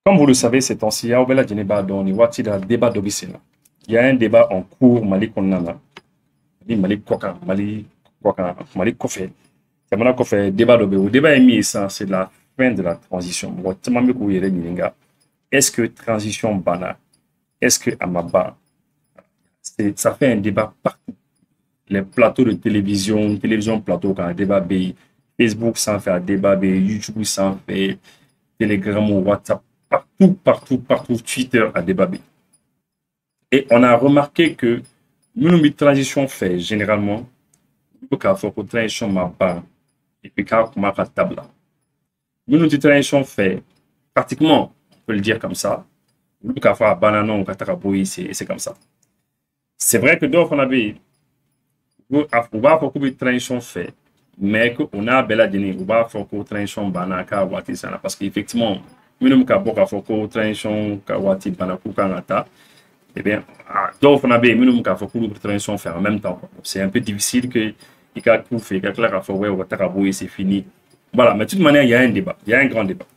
Comme vous le savez, ces temps-ci, il y a un débat d'Obissena. Il y a un débat en cours, Mali Konana, Mali Koka, Mali Koka, Mali Kofé. C'est mon Kofé, débat d'Obé. Le débat est mis, ça, c'est la fin de la transition. Est-ce que transition bana? Est-ce que Amaba? Ça fait un débat partout. Les plateaux de télévision plateau, quand un débat B, Facebook sans faire un débat B, YouTube sans faire, Telegram ou WhatsApp, partout, Twitter a débabé. Et on a remarqué que nous, transition fait généralement, il faut que transition ma part et puis quand on a table. Nous, transition fait pratiquement, on peut le dire comme ça, nous, quand on a banane ou kataraboui, c'est comme ça. C'est vrai que d'autres, on avait, on va faire que transition fait, mais qu'on a bel adini, on va faire que transition banaka ou atisana, parce qu'effectivement, minum ka boka foko transition ka wati bana ku kangata eh bien donc on a bien minum ka foko transition faire en même temps. C'est un peu difficile que il ka tout fait ka clair faut ouais ou c'est fini. Voilà, mais de toute manière il y a un débat, il y a un grand débat.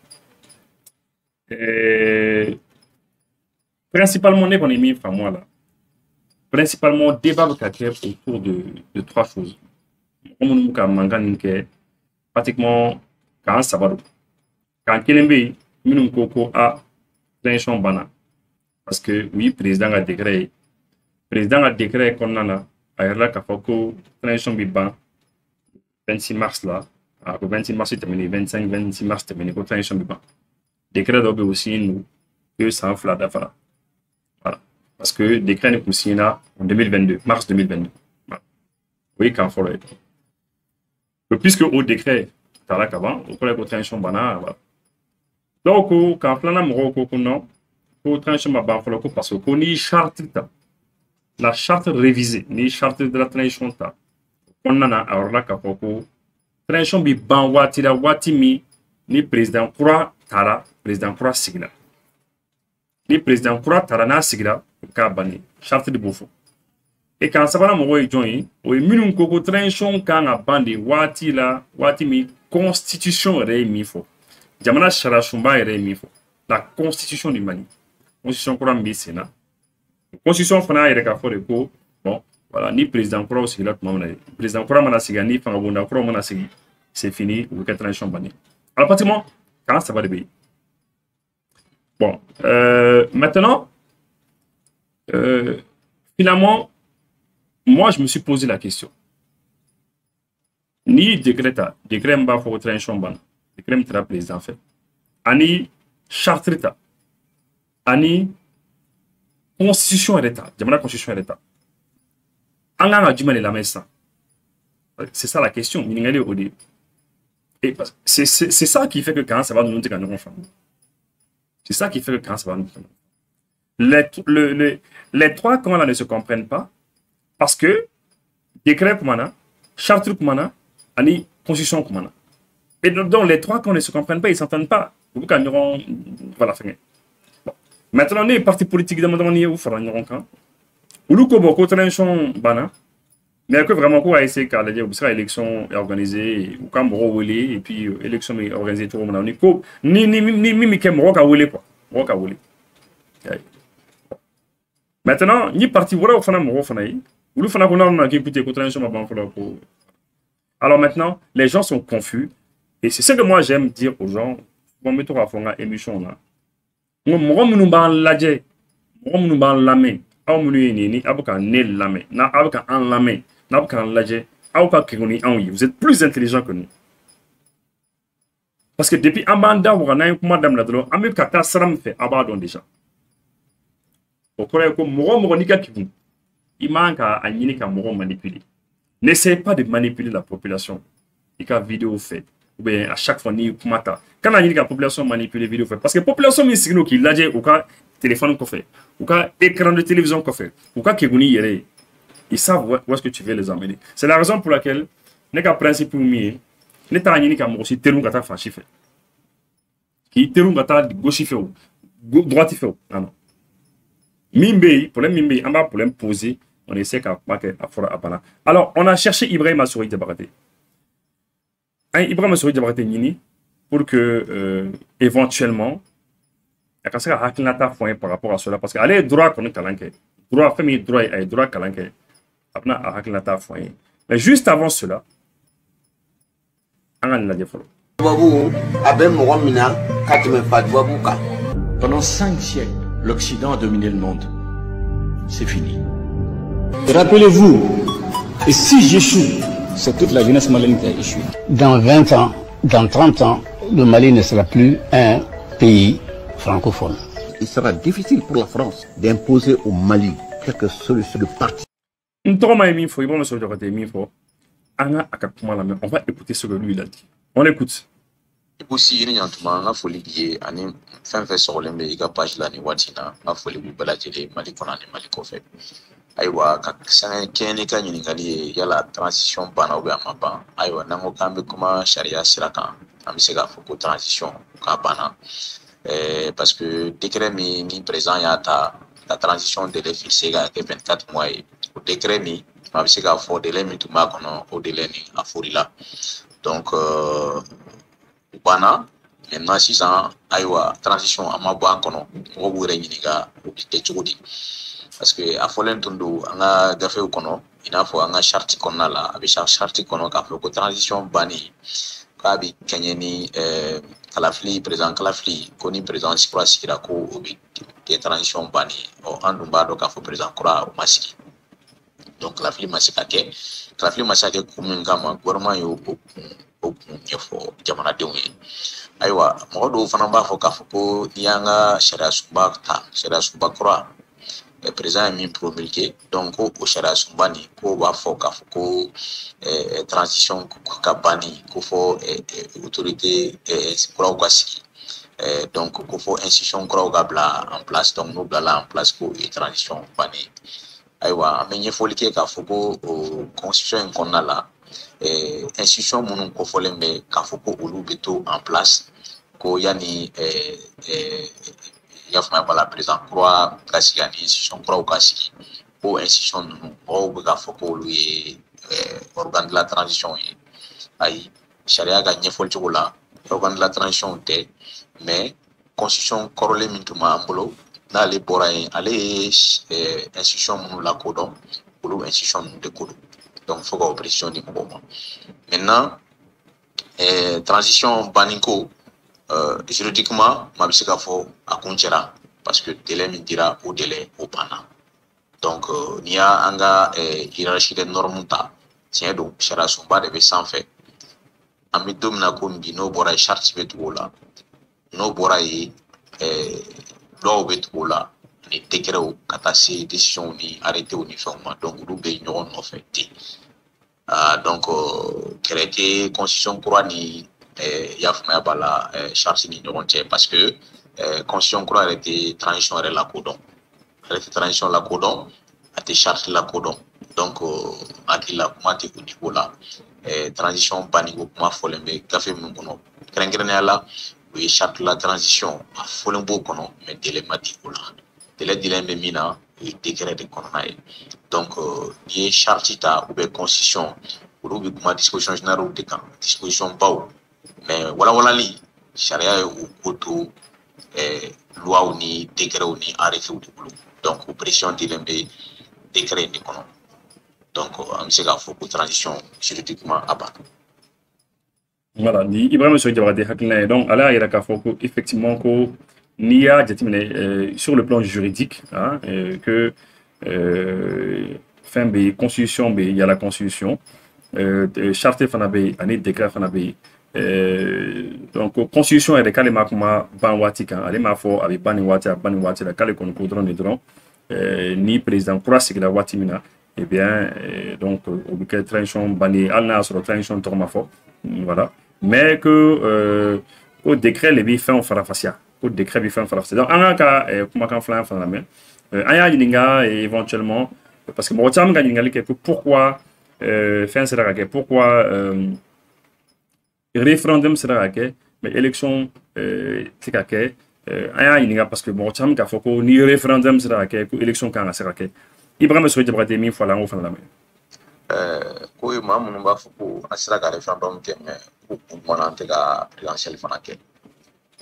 Principalement on est mis enfin moi là. Principalement débat autour de trois choses. Comme nous ka mangani que pratiquement quand ça va quand Kelembe, nous koko a transition bana. Parce que oui, président a décret qu'on a à la Kafoko, transition biban, 26 mars là, le 26 mars terminé, 26 mars terminé, transition biban. Décret d'obé aussi nous, que ça en flat d'affaires. Voilà. Parce que décret nous signé en 2022, mars 2022. Voilà. Oui, quand faut le. Puisque au décret, t'as là qu'avant, au collège de transition bana, voilà. Donc, quand on a mon non, pour transition bana, parce que qu'on y charte, la charte révisée, ni charte de la transition, on en a alors là qu'à propos, transition bi ban wati la wati mi, ni président Kura Tara, président Kura Sigla. Ni président Kura Tara na Sigla, ka bani, charte de Bofo. Et quand ça va la mourir joint, ou minum koko transition quand a bandi wati la wati mi, constitution ré mi fo. Jamana Sharashumba ré mi fo. La constitution du Mali. Constitution Kura mi Sénat. Constitution fana yɛrɛ k'a fɔ de ko bon voilà ni président kuraw sigila tuma min na président kura mana sigi ni fanga bonda kuraw mana sigi c'est fini u bɛ kɛ transition banni alors pratiquement kan saba de bɛ yen bon maintenant finalement moi je me suis posé la question ni décret min b'a fɔ ko transition banna décret min taara président fɛ ani charte ta ani constitution d'État, la constitution d'État. C'est ça la question. C'est ça qui fait que quand ça va nous dire c'est ça qui fait que quand ça va nous les trois camps là ne se comprennent pas parce que décret pour mana, charte pour mana, ani constitution pour mana. Et donc les trois camps ne se comprennent pas, ils s'entendent pas. Voilà, maintenant, les partis politiques de Madame ou Farangron, ou le Kobo, transition bana, mais que vraiment, quoi, essayer qu'à l'élection est organisée, ou quand on et puis l'élection est organisée tout le monde, ni Kemroka ou quoi. Maintenant, ni parti, voilà, au Fanam, ou le Fanakona qui écoute transition bana. Alors maintenant, les gens sont confus, et c'est ce que moi j'aime dire aux gens, on met tout à fond à émission là. Mɔgɔ minnu b'an lajɛ mɔgɔ minnu b'an lamɛn aw minnu ye nin ni aw bɛ ka ne lamɛn n'a aw bɛ ka an lamɛn n'a bɛ k'an lajɛ aw ka kɛgun ni anw ye vous êtes plus intelligent que nous parce que depuis an b'an da waga n'an ye kuma daminɛ dɔrɔn an bɛ ka taa sira min fɛ aw b'a dɔn déjà o kɔrɔ ye ko mɔgɔ mɔgɔ n'i ka kɛgun i man ka a ɲini ka mɔgɔ manipuler n'essaie pas de manipuler la population i ka vidéo fɛ ou bien à chaque fois ni kuma ta kana ɲini ka population manipuler vidéo fɛ parce que population min sigino k'i lajɛ u ka téléphone kɔfɛ u ka écran de télévision kɔfɛ u ka kɛguni yɛrɛ ye ils savent où est-ce que tu veux les emmener c'est la raison pour laquelle ne ka principe min ye ne t'a ɲini ka mɔgɔ si terun ka taa fansi fɛ k'i terun ka taa gauche fɛ o droite fɛ o non min bɛ yen problème min bɛ yen an b'a problème poser on essaie ka kuma kɛ a fɔra a banna alors on a cherché Ibrahima Sori Diabaté Ibrahima Sori Diabaté Nini pour que éventuellement a ka se ka hakilinata fɔ n par rapport à cela parce que ale ye droit kɔni kalan kɛ droit fɛn min ye droit ye a ye droit kalan kɛ a bɛna a hakilinata fɔ n ye mais juste avant cela an ka nin lajɛ fɔlɔ. Pendant 5 siècles, l'Occident a dominé le monde. C'est fini. Rappelez-vous, et si j'échoue, c'est toute la jeunesse malienne qui a échoué. Dans 20 ans, dans 30 ans, le Mali ne sera plus un pays francophone. Il sera difficile pour la France d'imposer au Mali quelque solution de parti. On va écouter ce que lui il a dit. On écoute. Aussi, il y a un folie qui est fin sur les page là, ni watina, ma folie ou baladjele, malikona, ni malikofe. Aïwa, Kenya Kaningali, il y a la transition bana ou amaba. Aïwa, nango kambe kuma sharia siraka, amisega foko transition kabana. Parce que décret mi présent y a la transition de l'FIC qui 24 mois. Au décret mi, amisega fo délai mi tuma kono au délai ni aforila. Donc, bana maintenant 6 ans aywa transition amabo kono o wure nyiniga obite chugudi parce que a folen tundu anga gafe kono ina fo anga charte kono la abi charte kono ka fo ko transition bani ka bi kenyeni kalafli président kalafli koni président sikra sikira ko obi ke transition bani o andu mbado ka fo président kura o masiki donc kalafli masika ke kalafli masaka ko min gama gouvernement yo nyefo jamana denwe aywa modo fana ba fo ka fo ko yanga sharia sumba kura président mi promulgué donc au sharia sumba ni ko ba fo ka fo ko transition ka bani ko fo autorité kura ko siki donc ko fo institution kura ko bla en place donc no bla en place ko transition bani aywa amenye fo like ka fo ko constitution konna la institution munu ko folembe ka foko olu beto en place ko yani ya fama bala président croix kasi yani institution croix kasi ko institution munu o ga foko olu ye organe de la transition yi ay sharia ga nyefol chokola organe de la transition te mais constitution korole mintuma ambolo na le boray ale institution munu la kodon olu institution de kodon. Donc, il faut qu'on pression du moment. Maintenant, transition baninko, juridiquement, ma bisika faut à conchera parce que délai me dira au délai au pana. Donc, il y a un hiérarchie de normes ta. Tiens donc, chara sumba de sans fait. Ami domina kumbi no bora charte betuola. No bora yi loi betuola. Ni décret ou catastrophe décision ni arrêté ou ni format donc nous gagnons en fait donc créer constitution croix ni yafma bala charge ni non parce que constitution croix était transition la codon elle était transition la codon a été charge la codon donc akila kuma te au niveau là transition banigo kuma folembe café mun kono krengrene ala oui charte la transition a folembo kono mais délai mati là délai dilembe mina décret de konaye donc ni charte ta ou bien constitution ou bien kuma disposition générale ou disposition baou mais wala li charia ou koto loi ou ni décret ou ni arrêté ou donc pression dilembe décret de kono donc am sega faut transition juridiquement abat. Voilà, ni Ibrahim Diawara hakina donc ala ira ka foko effectivement ko Nia sur le plan juridique hein, que fin de constitution il y a la constitution charte fanabe ani décret fanabe donc constitution est calé makuma ban wati kan ale ma fo abi bani wati la calé kon ko drone drone ni président kura sigla wati mina et bien donc au que transition bani alna sur transition torma fo voilà mais que au décret les bi fin farafasia au décret bi fin farafasia donc en cas kuma kan flan fana mais aya yinga éventuellement parce que mo tam ga yinga que pourquoi fin sera que pourquoi référendum sera que mais élection tika que aya yinga parce que mo tam ka foko ni référendum sera que élection kan sera que Ibrahim Sow Diawara mi fala ngo fana ko mamu ba foko asira ka référendum ke mais ko mo nan te ga présidentiel fana ke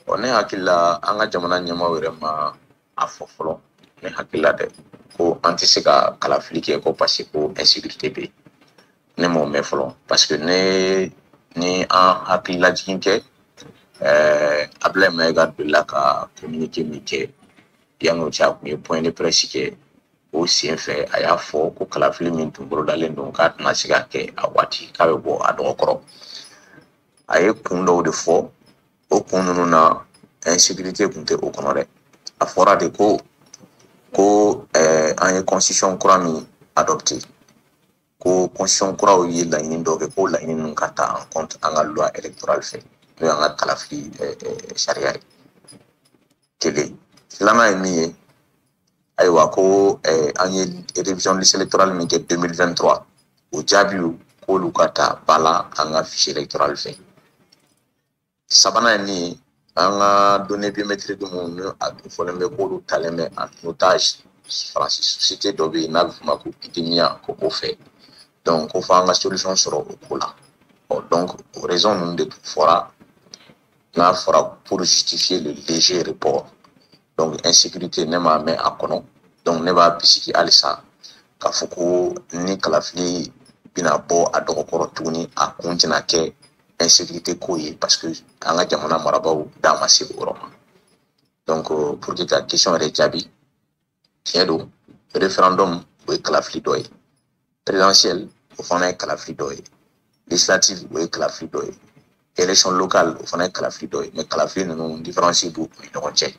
ne hakili la an ka jamana ɲɛmaaw yɛrɛ ma a fɔ fɔlɔ ne hakili la dɛ ko an tɛ se ka kalafili kɛ ko parce que ko insécurité bɛ yen ne m'o mɛn fɔlɔ parce que ni an hakili lajigin kɛ Abdoulaye Mayiga delila ka communiqué min kɛ yan'o cɛ a tun ye point de presse kɛ o sen fɛ a y'a fɔ ko kalafili min tun bolodalen don k'a tɛna se ka kɛ a waati k'a bɛ bɔ a dɔgɔkɔrɔ a ye kun dɔw de fɔ o kun ninnu na insécurité tun tɛ o kɔnɔ dɛ a fɔra de ko an ye constitution kura min adopté ko constitution kuraw ye laɲini dɔ kɛ ko laɲini ninnu ka ta en compte an ka loi électorale fɛ n'o y'an ka kalafili sariya ye kelen filanan ye min ye ayiwa ko an ye révision liste électorale min kɛ 2023 o jaabiw k'olu ka ta ba la an ka fichier électoral fɛ sabanan ye min ye an ka données biométriques minnu a tun fɔlen bɛ k'olu talen bɛ en otage faransi société dɔ bɛ yen n'a bɛ f'o ma ko Idemia ko o fɛ donc ko fɔ an ka solution sɔrɔ o ko la donc o raison ninnu de tun fɔra n'a fɔra pour justifier le léger report donc insécurité ne m'a mɛn a kɔnɔ donc ne b'a bisigi halisa k'a fɔ ko ni kalafili bɛna bɔ a dɔgɔkɔrɔ tuguni a kun tɛna kɛ insécurité ko ye parce que an ka jamana marabaaw da ma se o yɔrɔ ma donc pour que ka question yɛrɛ jaabi tiɲɛ don référendum o ye kalafili dɔ ye présidentielle o fana ye kalafili dɔ ye législative o ye kalafili dɔ ye élection locale o fana ye kalafili dɔ ye mais kalafili ninnu différence b'u ni ɲɔgɔn cɛ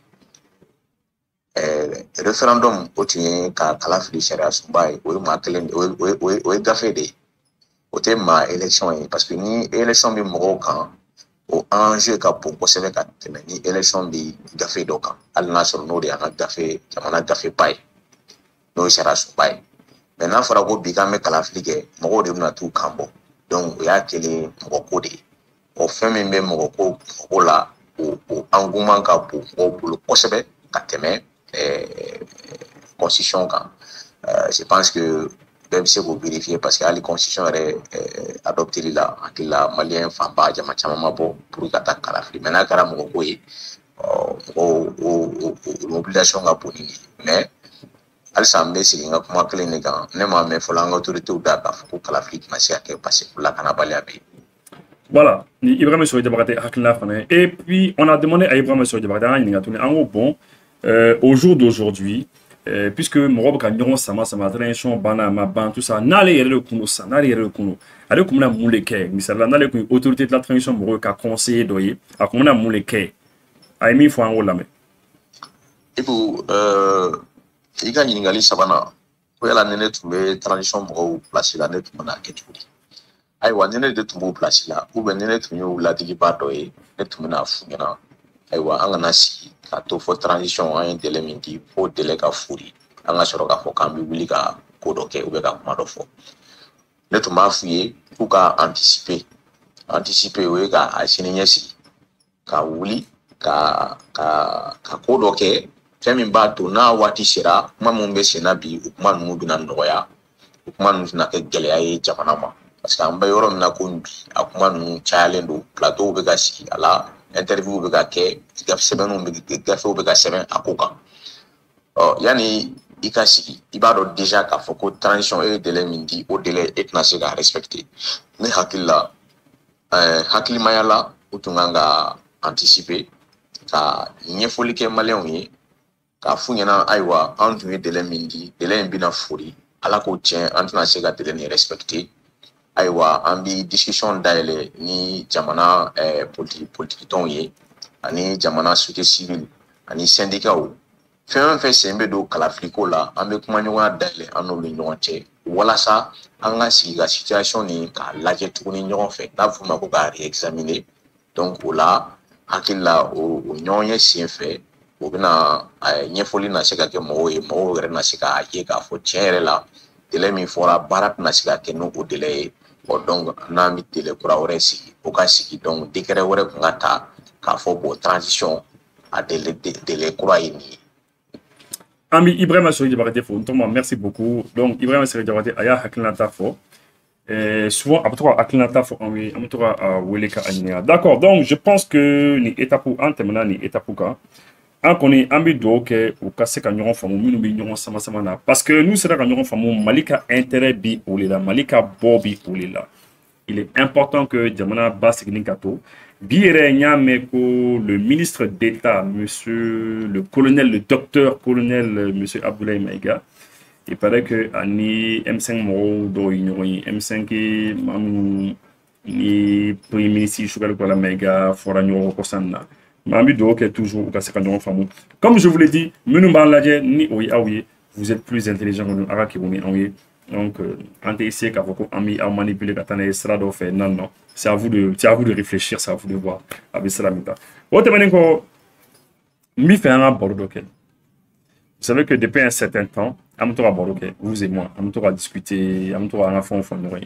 référendum o tun ye ka kalafili sariya sunba ye o ye maa kelen o ye gafe de ye o tɛ maa élection ye parce que ni élection bɛ mɔgɔw kan o enjeu ka bon kosɛbɛ ka tɛmɛ ni élection bɛ gafe dɔ kan hali n'a sɔrɔ n'o de y'an ka gafe jamana gafeba ye n'o ye sariya sunba ye mais n'a fɔra ko bi k'an bɛ kalafili kɛ mɔgɔw de bɛna t'u kan bɔ donc o y'a kɛlen mɔgɔ ko de ye o fɛn min bɛ mɔgɔ ko la o engouement ka bon mɔgɔw bolo kosɛbɛ ka tɛmɛ constitution kan je pense que bɛɛ bɛ se k'o vérifier parce que hali constitution yɛrɛ adopteli la hakili la maliyɛn fanba jama caman ma bɔ pour ka taa kalafili mais n'a kɛra mɔgɔ ko ye mɔgɔw mobilisation ka bon ni nin ye mais halisa an bɛ segin n ka kuma kelen de kan ne m'a mɛn fɔlɔ an ka autorités da k'a fɔ ko kalafili tɛna se ka kɛ parce que lakanabaliya bɛ yen. Voilà, Ibrahima Sori Diabaté hakilina fana et puis on a demandé à Ibrahima Sori Diabaté an ɲininka tuguni an ko bon au jour d'aujourd'hui puisque mɔgɔ bɛ ka ɲɔgɔn sama transition banna a ma ban tout ça n'ale yɛrɛ de kun don sisan n'ale yɛrɛ de kun don ale tun bɛna mun de kɛ misali la n'ale tun ye autorité de la transition mɔgɔw ka conseiller dɔ ye a tun bɛna mun de kɛ a ye min fɔ an k'o lamɛn. Ibu i ka ɲininkali sabanan ko yala ni ne tun bɛ transition mɔgɔw place la ne tun bɛna kɛ cogo di ayiwa ni ne de tun b'o place la ou bien ni ne tun y'o ladigiba dɔ ye ne tun bɛna f'u ɲɛna ayiwa an kana sigi ka to fɔ transition an ye délai min di fo délai ka furi an ka sɔrɔ k'a fɔ k'an bɛ wuli ka ko dɔ kɛ ou bien ka kuma dɔ fɔ ne tun b'a f'u ye k'u ka anticiper o ye ka a sini ɲɛsigi ka wuli ka ko dɔ kɛ fɛn min b'a to n'a waati sera kuma minnu bɛ senna bi o kuma ninnu bɛna nɔgɔya o kuma ninnu tɛna kɛ gɛlɛya ye jamana ma parce que an bɛ yɔrɔ min na ko bi a kuma ninnu cayalen don plateau bɛ ka sigi a la interview bɛ ka kɛ gafew bɛ ka sɛbɛn a ko kan yanni i ka sigi i b'a dɔn déjà k'a fɔ ko transition e ye délai min di o délai e tɛna se ka respecter ne hakili la hakilimaya la o tun kan ka anticiper ka ɲɛfɔli kɛ maliyɛnw ye k'a f'u ɲɛna ayiwa an tun ye délai min di délai in bɛna fori ala k'o tiɲɛ an tɛna se ka délai nin respecter ayiwa an bɛ discussion dayɛlɛ ni jamana politique tɔnw ye ani jamana société civile ani syndicats fɛn o fɛn sen bɛ don kalafiliko la an bɛ kuma ɲɔgɔnya dayɛlɛ an n'olu ni ɲɔgɔn cɛ walasa an ka sigi ka situation nin k'a lajɛ tuguni ɲɔgɔn fɛ n'a bɛ f'o ma ko ka réexaminer donc o la hakili la o ɲɔgɔn ye sen fɛ o bɛna ɲɛfɔli na se ka kɛ mɔgɔw ye mɔgɔw yɛrɛ na se k'a ye k'a fɔ tiɲɛ yɛrɛ la délai min fɔra baara tɛna se ka kɛ n'o délai ye donc n'an bɛ délai kura wɛrɛ sigi o ka sigi donc décret wɛrɛ kun ka ta k'a fɔ bon transition a délai kura ye nin ye. Ami Ibrahima Sori Diabaté fo ntoma merci beaucoup donc Ibrahima Sori Diabaté a y'a hakilinata fɔ souvent d'accord, donc je pense que ni étape ni étape an kɔni an bɛ dugawu kɛ u ka se ka ɲɔgɔn faamu minnu bɛ ɲɔgɔn sama na parce que n'u sera ka ɲɔgɔn faamu Mali ka intérêt bi o de la Mali ka bɔ bi o de la il est important que jamana basigi ka to bi yɛrɛ n y'a mɛn ko le ministre d'État monsieur le colonel le docteur colonel monsieur Abdoulaye Maïga il paraît que ani M5 mɔgɔw dɔw ye ɲɔgɔn ye M5 maa minnu ni premier ministre Sougadougou Kola Maïga fɔra ɲɔgɔn kɔ kɔsan na. Toujours comme je vous l'ai dit, vous êtes plus intelligent que nous. Donc, essayer à manipuler non, c'est à vous de réfléchir, c'est à vous de voir. Vous savez que depuis un certain temps, vous et moi, on discuter, on a fait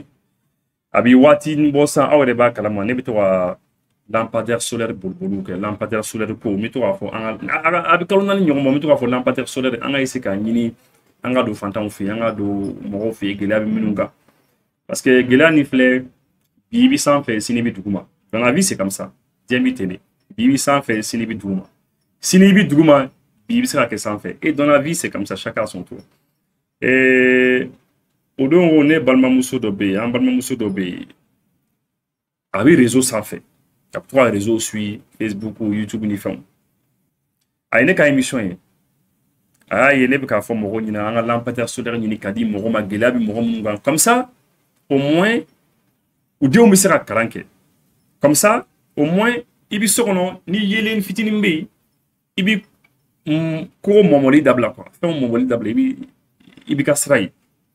lampadaire solaire bolbolu ke lampadaire solaire ko mi to afo abi kalona ni nyoma mi to afo lampadaire solaire anga isi ka nyini anga do fantan fi anga do mo fi gela bi minunga parce que gela ni fleur bibi sans fait sinibi duguma dans la vie c'est comme ça Dieu mi tene bibi sans fait sinibi duguma bibi sera que sans fait et dans la vie c'est comme ça chacun à son tour et odon on est balma muso dobe en balma muso dobe abi réseau sans fait. Il y a 3 réseaux sur Facebook ou YouTube ni femme. A une émission y a une ka fo mo ni na lampadaire solaire ni kadi mo ma gelabi mo munga comme ça au moins ou dio mi sera karanke comme ça au moins ibi sokono ni yelen fitini mbe ibi ko momoli dabla quoi fait momoli dabla ibi kasrai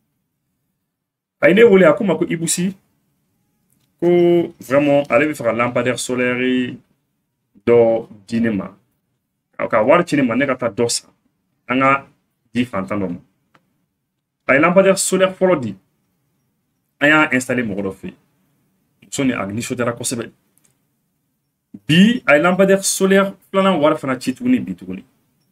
a une wole akuma ko ibusi vraiment aller faire un lampadaire solaire do dinema aka war cinema ne kata dosa anga di fantanom ay lampadaire solaire folo di aya installer mo do fi soni agni chodara ko sebe bi ay lampadaire solaire planan war fana chituni bituni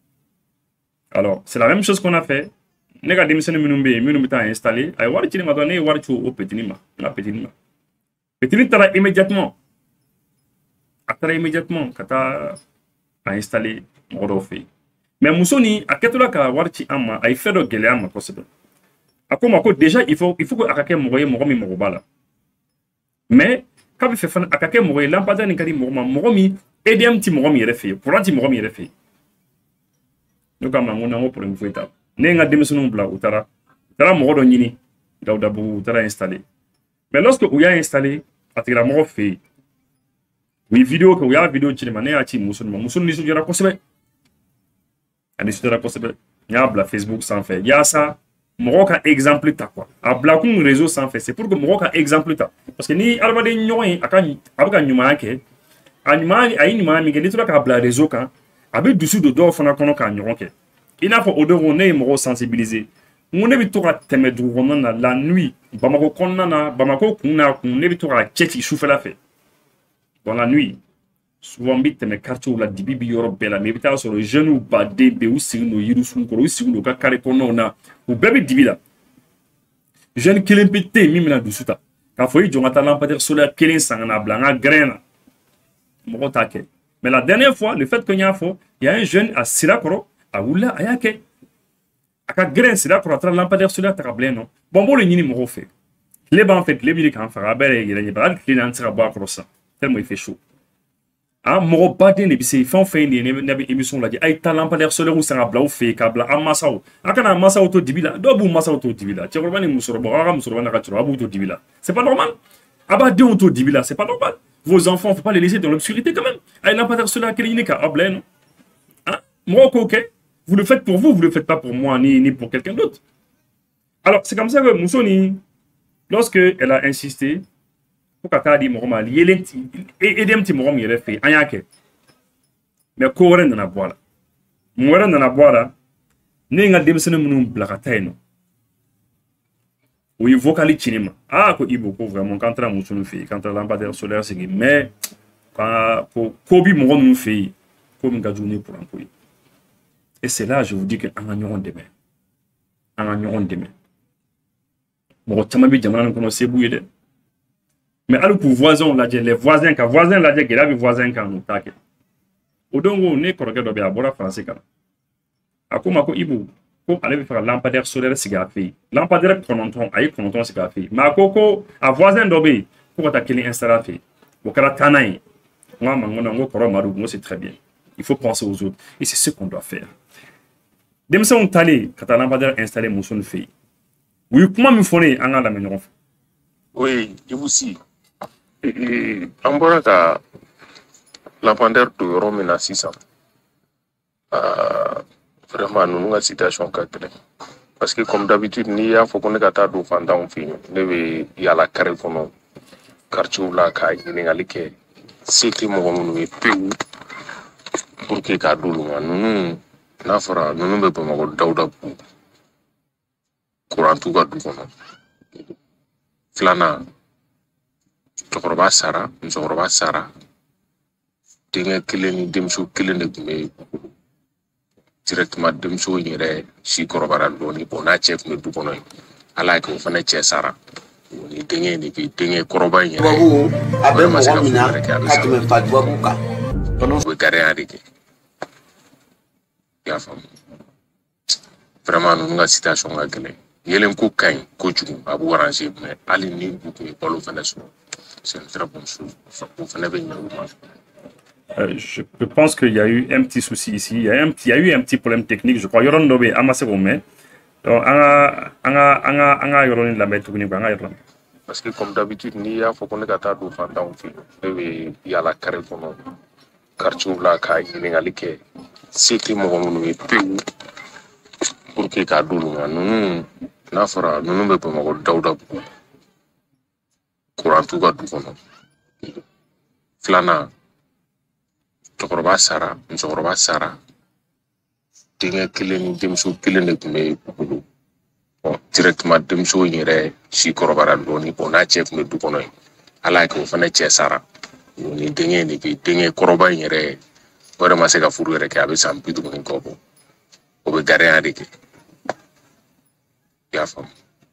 alors c'est la même chose qu'on a fait ne ka démissionner minumbe ta installer ay war cinema do ne war chu au petinima na petinima Petit tara immédiatement. Après immédiatement, kata a installé Morofi. Mais Moussoni, à Ketola Kawarti Ama, a fait de Géléama possible. À quoi déjà, il faut que Akake Moroye Moromi Morobala. Mais, quand il fait Akake Moroye, l'ampada Nikari Moromi, aider un petit Moromi refait. Pour un petit Moromi refait. Nous, comme on a pour une fois, Nenga démission bla, ou Tara Morodo Nini, Daudabu, Tara installé. Mais lorsque vous avez installé, à la mort fait, oui, vidéo que vous avez vidéo de manière à Moussoun ni soudira possible. À des soudira possible. Il y a la Facebook sans fait. Il y a ça, Moroka exemple ta quoi. À Blackoum réseau sans fait. C'est pour que Moroka exemple ta. Parce que ni Albade Nyoy, Aka Nyumake, Anima, Aïnima, Miguel, tu as la réseau quand, avec dessous de dos, Fona Konoka Nyonke. Il a fait odeur, on est Moro sensibilisé. On est bitora temedou la nuit. Bamako konana, Bamako kuna, on est bitora tcheti chouffe la fait. Dans la nuit, souvent bit me quartier ou la dibi européenne, mais bita sur le genou badé, ou signo, yirusun, ou signo, kakare konona, ou bébé dibila. Jeune qui l'impété, mimina dousuta. Quand faut y jonata lampadaire solaire, kelin sangana blanc, graine. Morotake. Mais la dernière fois, le fait qu'il y a un jeune à Sirakoro, à Oula, à Yake. Aka grain c'est là pour attraper lampadaire solaire tablé non bon le nini mo fait les ban fait les billes quand faire belle il y a pas de client sera boire croissant tellement il fait chaud ah mo pas de nebisi font fait ni émission là dit ay ta lampadaire solaire ou sera blau fait câble amasao aka na masao to dibila do bu masao to dibila tu vois ni musoro bo ara musoro na katro abu to dibila c'est pas normal aba de to dibila c'est pas normal vos enfants faut pas les laisser dans l'obscurité quand même ay lampadaire solaire clinique à blé ah mo OK. Vous le faites pour vous le faites pas pour moi, ni pour quelqu'un d'autre. Alors, c'est comme ça que Moussoni, lorsque elle a insisté, pour qu'elle dit Moroma, il y a un petit Morom, il a fait, Ayake. Mais Koren dans la bois là. Moren dans la bois là, n'est pas démissionné mon blacataine. Ou il vocalise cinéma. Ah, quoi, il beaucoup vraiment, quand elle a Moussoni fait, quand elle a lampadaire solaire, c'est que, mais, quand Kobi Moron nous fait, comme une journée pour l'employer. Et c'est là, je vous dis qu'en gagneront demain. En gagneront demain. mɔgɔ caman bɛ jamana nin kɔnɔ sebu ye dɛ mais hali k'u voisins lajɛ les voisins ka voisins lajɛ gɛlɛya bɛ voisins kan n'u t'a kɛ o don ko ne kɔrɔkɛ dɔ bɛ yen a bɔra faransi kan a ko ma ko Ibu ko ale bɛ fɛ ka lampadaire solaire sigi a fɛ yen lampadaire 9 a ye 9 sigi a fɛ yen mais a ko a voisin dɔ bɛ yen ko ka taa kelen installer a fɛ yen o kɛra tannan ye n ko a ma n ko kɔrɔ Madu n ko c'est très bien il faut penser aux autres et c'est ce qu'on doit faire denmisɛnw talen ka taa lampadaire installer muso nin fɛ yen u ye kuma min fɔ ne ye an k'a lamɛn ɲɔgɔn fɛ. Oui, Ibu si an bɔra ka lampadaire don yɔrɔ min na sisan vraiment ninnu ka situation ka gɛlɛn parce que comme d'habitude n'i y'a fɔ ko ne ka taa don fantanw fɛ yen ne bɛ yaala carré kɔnɔ quartier la ka ɲininkali kɛ se tɛ mɔgɔ minnu ye pewu pour que k'a d'olu ma ninnu n'a fɔra ninnu bɛ Bamakɔ Dawudabugu courant t'u ka du kɔnɔ filanan cɛkɔrɔba sara musokɔrɔba sara denkɛ kelen ni denmuso kelen de tun bɛ directement denmuso in yɛrɛ si kɔrɔbara dɔɔnin bon n'a cɛ tun bɛ du kɔnɔ yen ala y'a kɛ o fana cɛ sara ni denkɛ in de bɛ denkɛ kɔrɔba in yɛrɛ a bɛ mɔgɔ min na ka tɛmɛ Fadubabu kan o bɛ gardien de kɛ i y'a faamu vraiment ninnu ka situation ka gɛlɛn yelen ko ka ɲi kojugu a b'u arranger mais hali ni u tun ye balo fana sɔrɔ c'est une très bonne chose o fana bɛ ɲɛ u ma. Je pense qu'il y a eu un petit souci ici. Il y a eu un petit problème technique, je crois. Yoron Dobe, amassé au main. Donc, anga yoron la mettre tuguni anga yoron. Parce que comme d'habitude, ni ya faut qu'on ait gâté do fantan fi. Il y a la carré kono. Quartier la ka ɲininkali kɛ se tɛ mɔgɔ minnu ye pewu pour que k'a d'olu ma ninnu n'a fɔra ninnu bɛ Bamakɔ Dawudabugu courant t'u ka du kɔnɔ filanan cɛkɔrɔba sara musokɔrɔba sara denkɛ kelen ni denmuso kelen de tun bɛ bolo directement denmuso in yɛrɛ si kɔrɔbara dɔɔnin bon n'a cɛ tun bɛ du kɔnɔ yen ala y'a kɛ o fana cɛ sara ni denkɛ in de bɛ denkɛ kɔrɔba in yɛrɛ o yɛrɛ ma se ka furu yɛrɛ kɛ a bɛ san 50 kɔ bɔ o bɛ gardien de kɛ i y'a faamu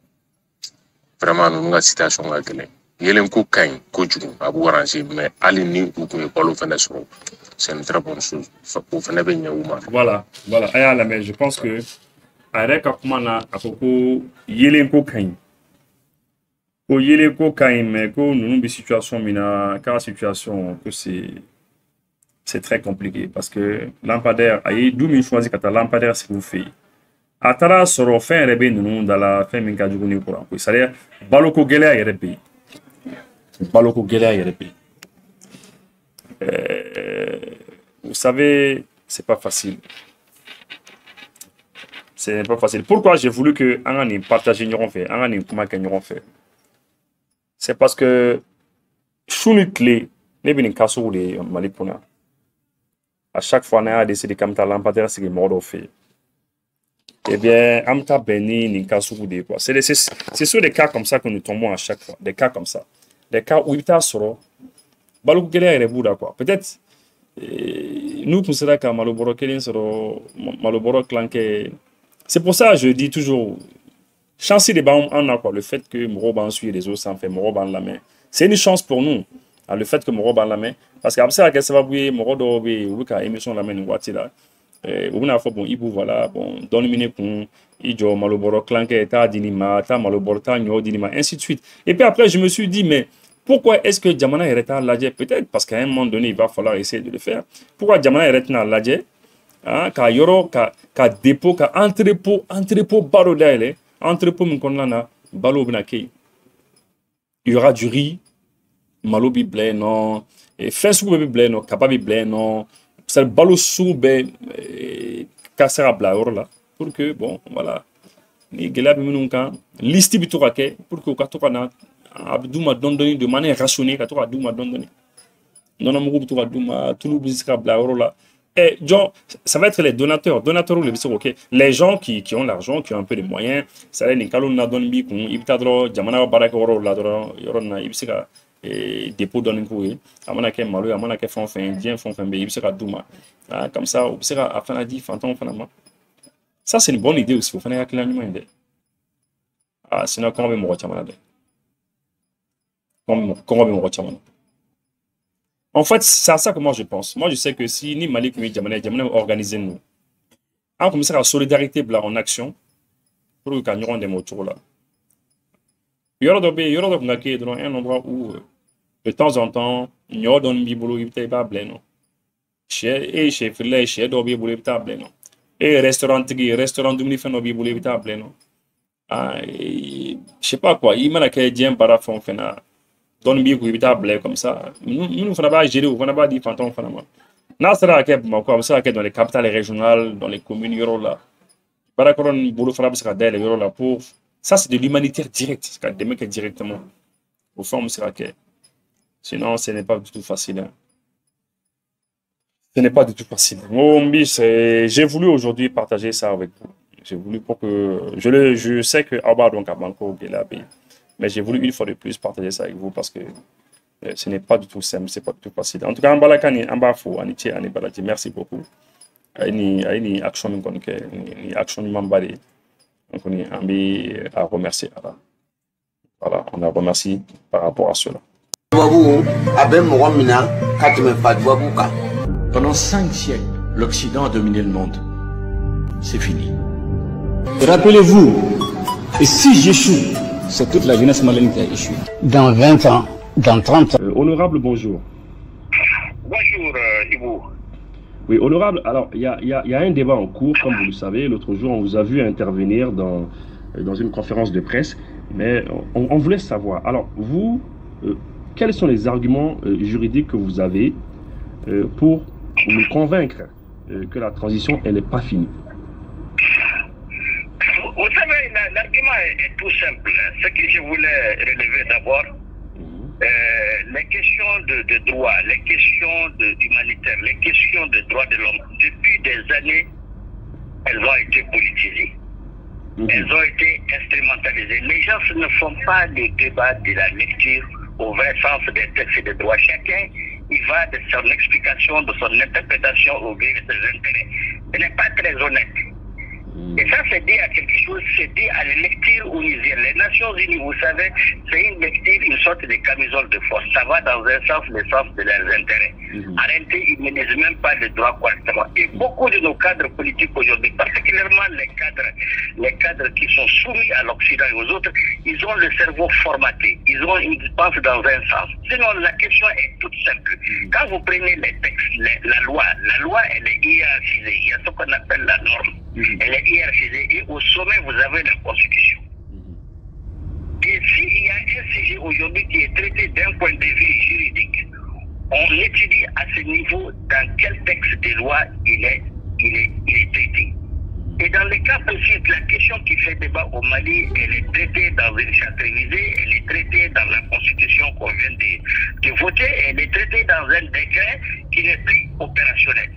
vraiment ninnu ka situation ka gɛlɛn yelen ko ka ɲi kojugu a b'u arranger mais hali ni u tun ye balo fana sɔrɔ c'est une très bonne chose o fana bɛ ɲɛ u ma. Voilà a y'a lamɛn je pense que a yɛrɛ ka kuma na a ko ko yelen ko ka ɲi ko yelen ko ka ɲi mais ko ninnu bɛ situation min na k'a situation que c'est très compliqué parce que lampadaire a ye du min choisi ka taa lampadaire sigi u fɛ yen a taara sɔrɔ fɛn yɛrɛ bɛ ninnu da la fɛn min ka jugu ni courant ko c'est à dire baloko gɛlɛya yɛrɛ bɛ yen baloko gɛlɛya yɛrɛ bɛ yen vous savez c'est pas facile. C'est pas facile. Pourquoi j'ai voulu que on partage ɲɔgɔn fɛ an ka nin kuma kɛ ɲɔgɔn fɛ c'est parce que su ni tile ne bɛ nin cas sugu de ye Mali kɔnɔ à chaque fois n'an y'a décidé k'an bɛ taa lampadaire sigi mɔgɔ dɔw fɛ yen eh bien an bɛ taa bɛn ni nin cas sugu de ye quoi c'est sur des cas comme ça que nous tombons à chaque fois des cas comme ça des cas où i bɛ taa sɔrɔ baloko gɛlɛya yɛrɛ b'u la quoi peut-être nous tun sera ka malobɔrɔ kelen sɔrɔ malobɔrɔ kilankɛ. C'est pour ça que je dis toujours, chance de on a quoi, le fait que Moro ban suit les autres sans faire Moro ban la main. C'est une chance pour nous, le fait que Moro ban la main. Parce qu'après ça, ça va bouiller Moro dobe ou ka émission la main ou là. Ou bien bon Ibu voilà bon donne mine kun ijo maloboro clanke ta dinima ta maloboro ta nyo dinima ainsi de suite. Et puis après je me suis dit mais pourquoi est-ce que Jamana est à l'adjet? Peut-être parce qu'à un moment donné il va falloir essayer de le faire. Pourquoi Jamana est à l'adjet? Ka yoro ka dépôt ka entrepôt balo daile entrepôt min konana balo bina kay il y aura du riz malo bi blé non et fesou bi blé non kaba bi blé non ça balo sou be kasera bla là pour que bon voilà ni gela bi minun kan liste bi to ka ke pour que ka to kana abdouma dondoni de manière rationnée ka to ka douma dondoni non mo to ka douma tout bi sera bla là. Et John, ça va être les donateurs. Donateurs, ok. Les gens qui ont l'argent, qui ont un peu de moyens, ça va être les calons na don bi kun ibtadro jamana baraka woro la dro yorona ibsika dépôt don nkoui amana ke malo amana ke fond fin indien fond fin be ibsika douma. Comme ça ibsika afana di fanton fanama. Ça c'est une bonne idée aussi faut faire un client Ah, sinon, comment on va me En fait, c'est à ça que moi je pense. Moi, je sais que si ni Mali comme Djamana organiser nous, on commence à la solidarité en action pour que nous ayons des motos là. Il y aura un endroit où de temps en temps, il y a des bibolo qui ne pas blanc. Chez Filé, chez Dobby Boulé Table. Et restaurant d'Umni fait nos bibolo qui blanc. Je sais pas quoi, il m'a la Canadien parafon fena. Don bi ku bita blé comme ça nous fana ba gérer ou fana ba di fantôme fana ma na sera ke ma ko ça ke dans les capitales régionales dans les communes euro là para koron bolo fana ba sera des euro là pour ça c'est de l'humanitaire direct c'est des mecs directement au fond sera que sinon ce n'est pas du tout facile hein. Ce n'est pas du tout facile. J'ai voulu aujourd'hui partager ça avec vous. J'ai voulu pour que je sais que Alba donc à Banco est là. Mais j'ai voulu une fois de plus partager ça avec vous parce que ce n'est pas du tout simple, c'est pas du tout facile. En tout cas, merci beaucoup. Une action à remercier. Voilà, on a remercié par rapport à cela. Pendant 5 siècles, l'Occident a dominé le monde. C'est fini. Rappelez-vous, et si j'échoue, c'est toute la jeunesse malienne qui a échoué. Dans 20 ans, dans 30 ans. Honorable, bonjour. Bonjour, Ivo. Oui, honorable, alors il y a un débat en cours, comme vous le savez. L'autre jour, on vous a vu intervenir dans une conférence de presse, mais on voulait savoir. Alors, vous, quels sont les arguments juridiques que vous avez pour nous convaincre que la transition, elle n'est pas finie? Vous savez, l'argument est tout simple. Ce que je voulais relever d'abord, les questions de droit, les questions humanitaires, les questions de droits de l'homme, depuis des années, elles ont été politisées. Elles ont été instrumentalisées. Les gens ne font pas le débat de la lecture au vrai sens des textes de droit. Chacun, il va de son explication, de son interprétation au gré de ses intérêts. Ce n'est pas très honnête. Et ça, c'est dit à quelque chose, c'est dit à la lecture onusienne. Les Nations Unies, vous savez, c'est une lecture, une sorte de camisole de force. Ça va dans un sens, le sens de leurs intérêts. En réalité, ils ne disent même pas le droit correctement. Et beaucoup de nos cadres politiques aujourd'hui, particulièrement les cadres qui sont soumis à l'Occident et aux autres, ils ont le cerveau formaté. Ils pensent dans un sens. Sinon, la question est toute simple. Quand vous prenez les textes, la loi, elle est hiérarchisée. Il y a ce qu'on appelle la norme. Elle est hiérarchisée et au sommet, vous avez la Constitution. Et s'il y a un sujet aujourd'hui qui est traité d'un point de vue juridique, on étudie à ce niveau dans quel texte de loi il est traité. Et dans le cas précis, la question qui fait débat au Mali, elle est traitée dans une charte révisée, elle est traitée dans la Constitution qu'on vient de voter, elle est traitée dans un décret qui n'est plus opérationnel.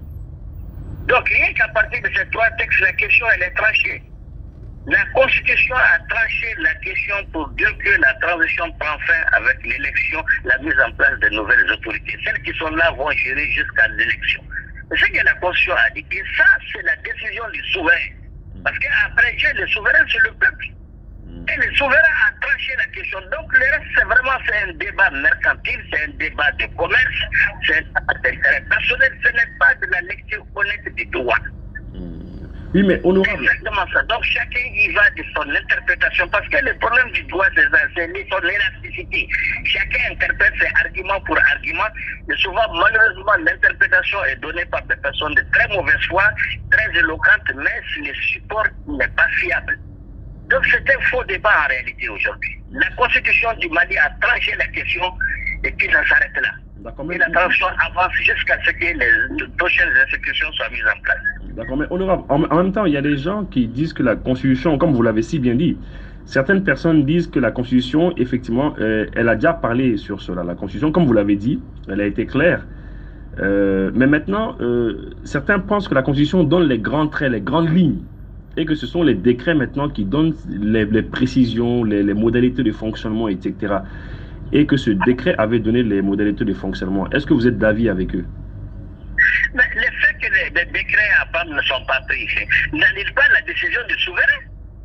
Donc, rien qu'à partir de ces 3 textes, la question, elle est tranchée. La Constitution a tranché la question pour dire que la transition prend fin avec l'élection, la mise en place de nouvelles autorités. Celles qui sont là vont gérer jusqu'à l'élection. C'est ce que la Constitution a dit. Et ça, c'est la décision du souverain. Parce qu'après Dieu, le souverain, c'est le peuple. Et le souverain a tranché la question. Donc, le reste, c'est un débat mercantile, c'est un débat de commerce, c'est un débat d'intérêt personnel. Ce n'est pas de la lecture honnête du droit. Oui, mais honorable. C'est exactement ça. Donc, chacun y va de son interprétation. Parce que le problème du droit, c'est son élasticité. Chacun interprète ses arguments pour argument. Et souvent, malheureusement, l'interprétation est donnée par des personnes de très mauvaise foi, très éloquentes, mais le support n'est pas fiable. Donc c'est un faux débat en réalité aujourd'hui. La Constitution du Mali a tranché la question et puis ça s'arrête là. Et la transition avance jusqu'à ce que les prochaines institutions soient mises en place. D'accord, mais honorable, en même temps, il y a des gens qui disent que la Constitution, comme vous l'avez si bien dit, certaines personnes disent que la Constitution, effectivement, elle a déjà parlé sur cela. La Constitution, comme vous l'avez dit, elle a été claire. Mais maintenant, certains pensent que la Constitution donne les grands traits, les grandes lignes. Et que ce sont les décrets maintenant qui donnent les précisions, les modalités de fonctionnement, etc. Et que ce décret avait donné les modalités de fonctionnement. Est-ce que vous êtes d'avis avec eux? Mais le fait que les décrets à part ne sont pas pris, n'annule pas la décision du souverain.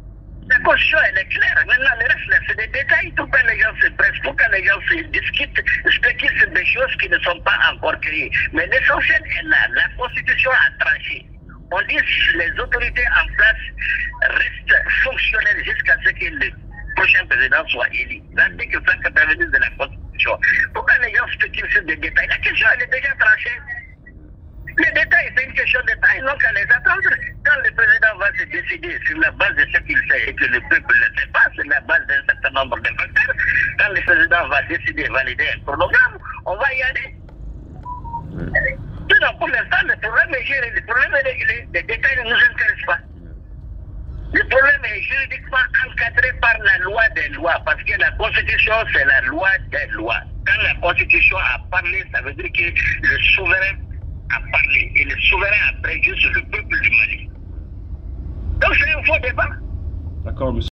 La Constitution, elle est claire. Maintenant, le reste, là, c'est des détails. Pourquoi les gens se pressent? Pourquoi les gens se discutent, spéculent sur des choses qui ne sont pas encore créées? Mais l'essentiel est là. La Constitution a tranché. On dit que les autorités en place restent fonctionnelles jusqu'à ce que le prochain président soit élu. L'article 190 de la Constitution. Pourquoi les gens spéculent sur des détails? La question, elle est déjà tranchée. Les détails, c'est une question de taille, donc à les attendre. Quand le président va se décider sur la base de ce qu'il fait et que le peuple ne le sait pas, sur la base d'un certain nombre de facteurs, quand le président va décider, valider un chronogramme, on va y aller. Sinon, pour l'instant, le problème est géré, le problème est réglé, les détails ne nous intéressent pas. Le problème est juridiquement encadré par la loi des lois, parce que la Constitution, c'est la loi des lois. Quand la Constitution a parlé, ça veut dire que le souverain a parlé, et le souverain a préjugé sur le peuple du Mali. Donc c'est un faux débat. D'accord, monsieur.